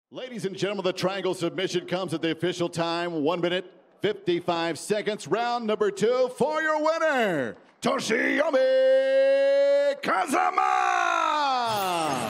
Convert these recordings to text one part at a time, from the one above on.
Ladies and gentlemen, the triangle submission comes at the official time, 1 minute, 55 seconds. Round number 2 for your winner, Toshiyomi Kazama!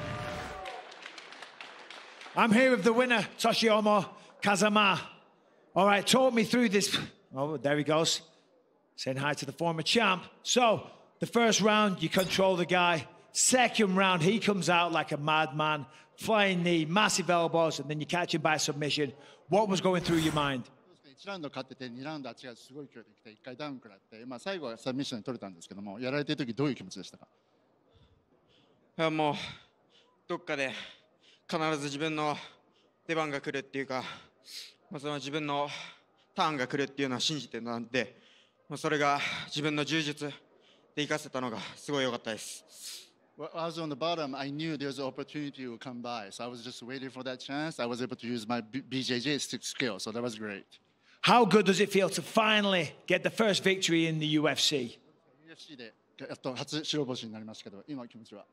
I'm here with the winner, Toshiyomi Kazama. All right, talk me through this. Oh, there he goes. Saying hi to the former champ. So, the first round, you control the guy. Second round, he comes out like a madman, flying knee, massive elbows, and then you catch him by submission. What was going through your mind? 1ラウンド勝ってて2ラウンドあっちがすごい勢いで来て1回ダウン食らって、最後はサブミッションに取れたんですけども、やられてる時どういう気持ちでしたか？ いやもうどっかで必ず自分の出番が来るっていうか、その自分のターンが来るっていうのは信じてたんで、それが自分の柔術で生かせたのがすごい良かったです。 Well, I was on the bottom. I knew there was an opportunity to come by, so I was just waiting for that chance. I was able to use my BJJ skill, so that was great. How good does it feel to finally get the first victory in the UFC? UFC でやっと初白星になりましたけど、今気持ちは。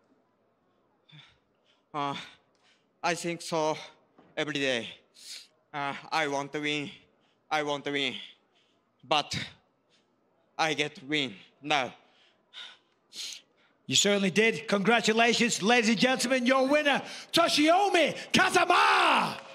I think so every day. I want to win. I want to win. But I get to win now. You certainly did. Congratulations, ladies and gentlemen, your winner, Toshiyomi Kazama!